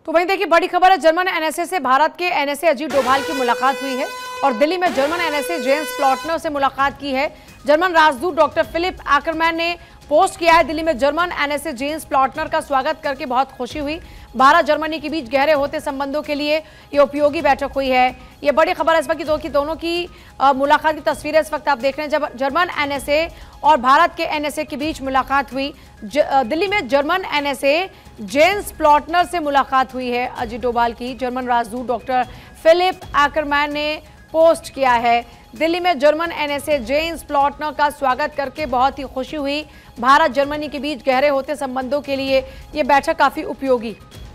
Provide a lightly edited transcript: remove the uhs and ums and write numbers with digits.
तो वहीं देखिए बड़ी खबर है, जर्मन एनएसए से भारत के एनएसए अजीत डोभाल की मुलाकात हुई है और दिल्ली में जर्मन एनएसए जेंस प्लॉटनर से मुलाकात की है। जर्मन राजदूत डॉक्टर फिलिप आकरमैन ने पोस्ट किया है, दिल्ली में जर्मन एनएसए जेंस प्लॉटनर का स्वागत करके बहुत खुशी हुई। भारत जर्मनी के बीच गहरे होते संबंधों के लिए ये उपयोगी बैठक हुई है। ये बड़ी खबर है इस वक्त की दोनों की मुलाकात की तस्वीरें इस वक्त आप देख रहे हैं। जब जर्मन एनएसए और भारत के एनएसए के बीच मुलाकात हुई, दिल्ली में जर्मन एनएसए जेंस प्लॉटनर से मुलाकात हुई है अजीत डोभाल की। जर्मन राजदूत डॉक्टर फिलिप आकरमैन ने पोस्ट किया है, दिल्ली में जर्मन एनएसए जेंस प्लॉटनर का स्वागत करके बहुत ही खुशी हुई। भारत जर्मनी के बीच गहरे होते संबंधों के लिए ये बैठक काफी उपयोगी